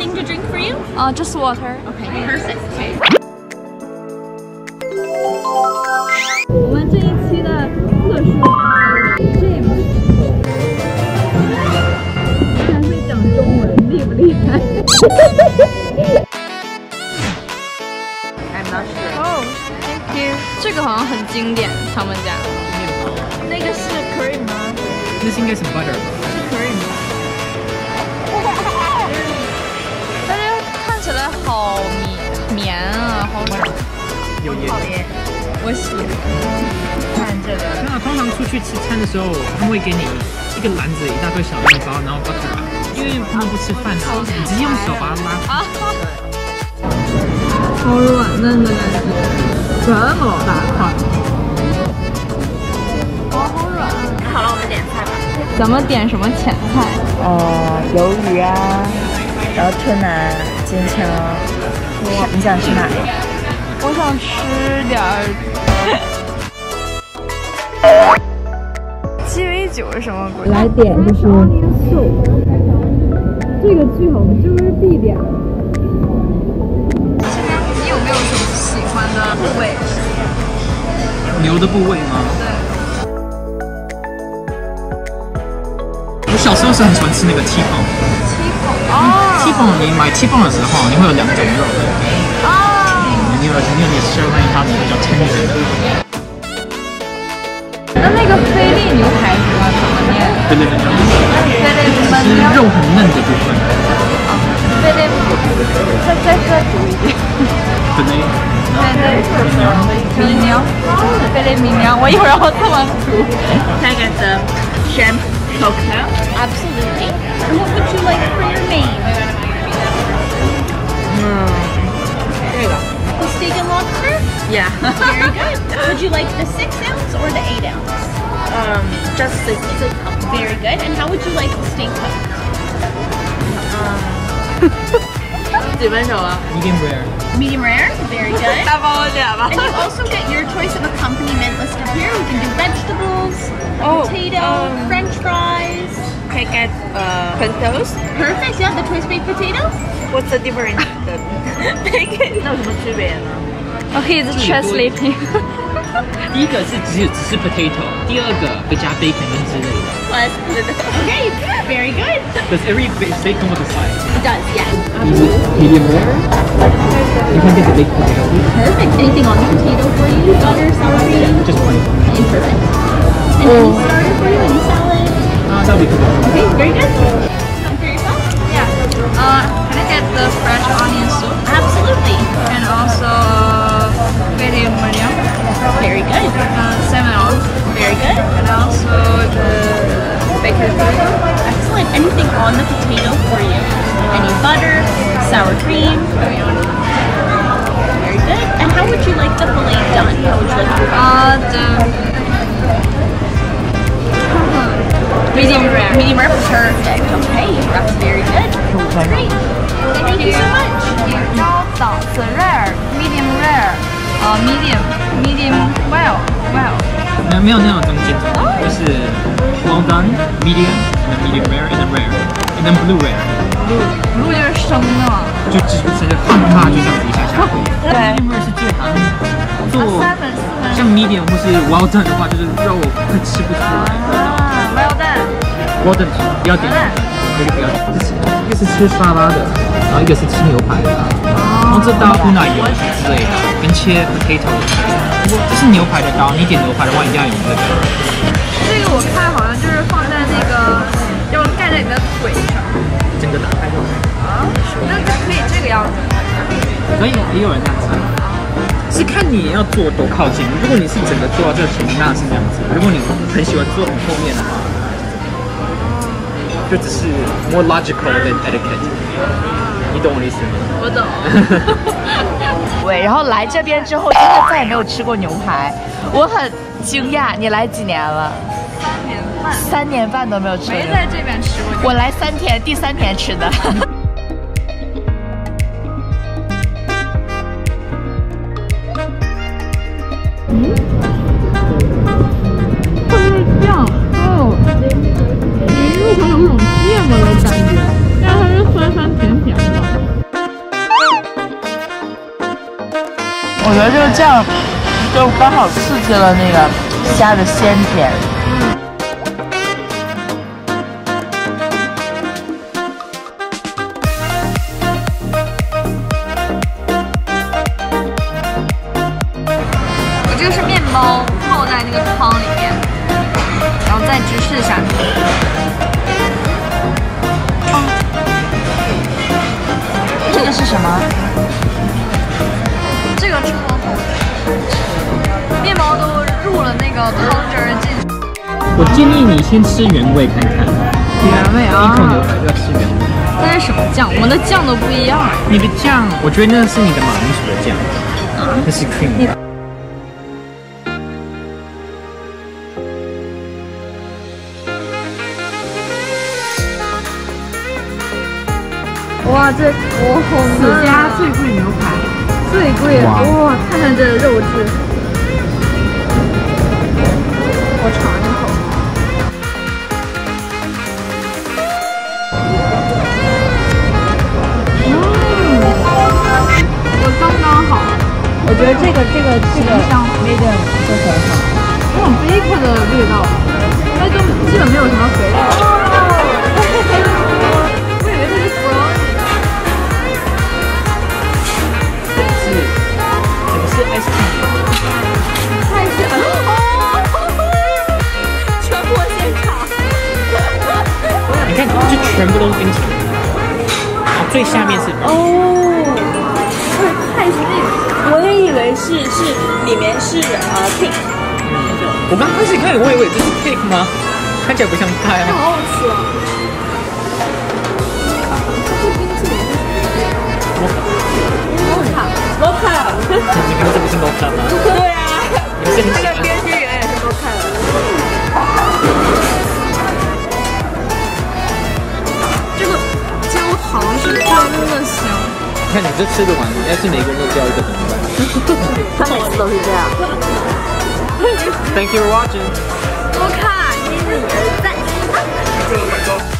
anything to drink for you? Just water. Okay, perfect. 我们这一期的特殊James， 还会讲中文，厉不厉害 I'm not sure. ？Oh, thank you。这个好像很经典，他们家。那个是 curry 吗？ 那是应该是 butter 吧？ 是 curry 吗？但是看起来好绵啊，好软。 有盐。 我喜欢看这个。 那通常出去吃餐的时候，他们会给你一个篮子，一大堆小面包，然后 butter 啊，因为他们不吃饭啊，你直接用手把它拉开。 好软嫩的感觉，这么大块。好软。 好了，我们点菜吧。 咱们点什么前菜？ 鱿鱼啊，然后春南、金枪。你想吃哪个？ 我想吃点儿。鸡尾酒是什么鬼？ 来点就是这个巨好吃，这个是必点。你有没有什么喜欢的部位？ 牛的部位吗？ 对。 我小时候是很喜欢吃那个T-bone。T-bone，你买T-bone的时候，你会有2种肉。你有sirloin，它比较tender的。 那个菲力牛排怎么念？ 菲力牛排。是肉很嫩的部分。 菲力，再读一遍。 菲力米娘，菲力米娘，我一会儿要这么读。 Can I get the shrimp cocktail? Absolutely. And what would you like for your main? The steak and lobster? Yeah. Very good. Would you like the 6 ounce or the 8 ounce? Just 6. Very good. And how would you like the steak cooked? 几分熟啊 medium rare。 Medium rare. Very good. 再帮我点吧。 And you also get your choice of accompaniment listed here. We can do vegetables, potato, French fries. Can I get potatoes? Perfect. Yeah, the choice baked potatoes. What's the difference? Bacon. 那有什么区别呢？ Okay, it's translating. 第一个是只是 potato， 第二个会加 bacon 跟之类的。 Okay, very good. Does every bacon with a side? It does, yes. Is it medium rare? You can get the baked potato. Perfect. Anything on the potato for you? Butter, sour cream? Just one. Okay, perfect. And any starter for you? Any salad? That'll be good. Okay, very good. Some for yourself? Yeah. Can I get the fresh onion soup? Absolutely. And also medium medium. Very good. Salmon on. Very good. And also the bacon potato. Excellent. Anything on the potato for you? Any butter, sour cream? Very good. And how would you like the fillet done? How would you like it? Medium rare. Medium rare. Perfect. Okay, that's very good. Great. Thank you so much. 高档次 rare, medium rare, medium well. 没有那种中间，就是 well done, medium, and then medium rare, and then rare, and then blue rare. blue 就是生的嘛。 就直接放它就这样子一下下可以。medium rare 是最好做，像 medium 或是 well done 的话，就是肉会吃不出来。 well done. well done 不要点，可以不要点。一个是吃沙拉的，然后一个是吃牛排的，然后这刀不奶油之类的，跟切 potato 的。这是牛排的刀，你点牛排的话一定要用这个。 这个我看好像就是放在那个，要盖在你的腿上。 整个打开就可以。 那就可以这个样子。 可以，也有人这样子。是看你要做多靠近。如果你是整个做到这个前面，那是这样子；如果你很喜欢做很后面的话，就只是 more logical than etiquette。你懂我的意思吗？ 我懂。 对，然后来这边之后，真的再也没有吃过牛排，我很惊讶。你来几年了？3年半都没有吃过。 没在这边吃过。 我来3天，第3天吃的。 酱哦，一入口有种芥末的感觉，但是它是酸酸甜甜的。 这样就刚好刺激了那个虾的鲜甜。 我这个是面包泡在那个汤里面，然后再芝士下去。 这个是什么？ 这个超好吃，面包都入了那个汤汁儿进去。 我建议你先吃原味看看。 原味啊！ 一口牛排就要吃原味。 那是什么酱？我们的酱都不一样哎。 你的酱，我觉得那是你的马铃薯的酱，那是 cream。 哇，这我红此家最贵牛排， 最贵了哇！看看这肉质，我尝一口。我刚刚好。 我觉得这个香味道就很好， 有种 bacon 的味道，但都基本没有什么肥料。我以为这是 brownie。 是 ice cream， 太是全国现场。 你看，这全部都是冰淇淋。好，最下面是太是那个。 我也以为是里面是cake。 我刚开始看，我以为这是 cake 吗？看起来不像派啊。 好好吃哦。 mocha， 你们这不是 mocha 吗？ 对啊， 你们是很喜欢。 这个边边缘也是 mocha。 这个焦糖是真的香。 看你这吃得完，要是每个人都叫一个怎么办？ 他每次都是这样。 Thank you for watching。 多看，今日赞。